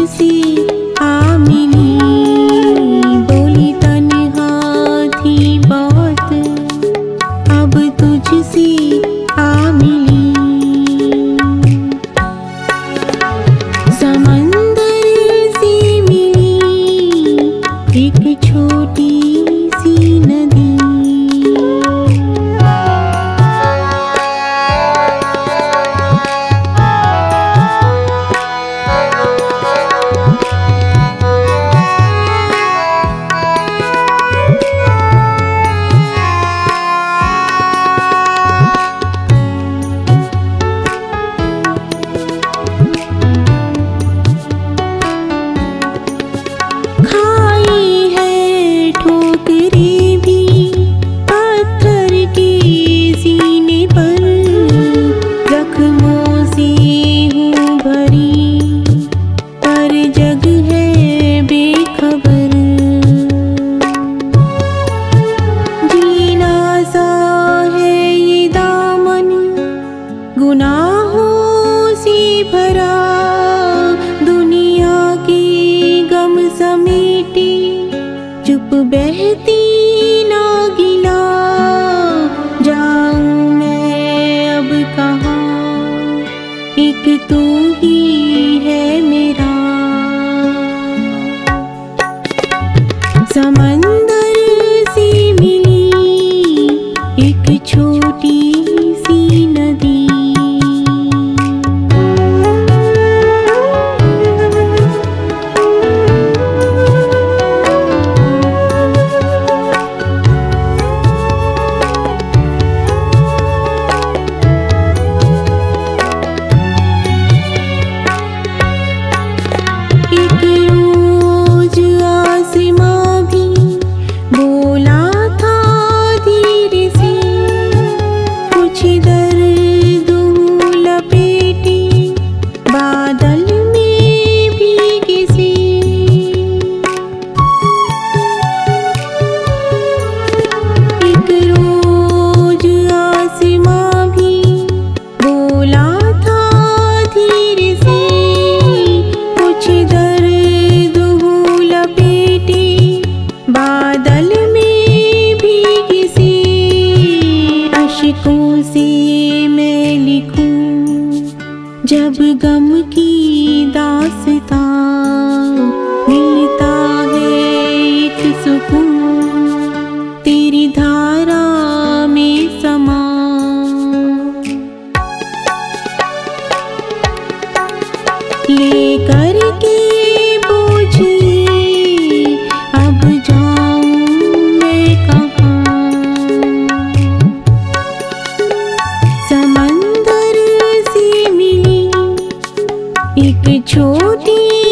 तुझसे आ मिली, बोली तन्हा थी बहुत, अब तुझसे आ मिली। समंदर से मिली एक छोटी सी नदी, गुनाहों से भरा दुनिया के गम समेटे, चुप बहती ना गिला, जाऊं मैं अब कहाँ, एक तू ही है मेरा। समंदर से मिली एक छोटी सी नदी, बादल में भीगी सी, अश्कों से मैं लिखूं जब गम की दास्तां, मिलता है एक सुकून तेरी धारा में समा। लेकर के एक छोटी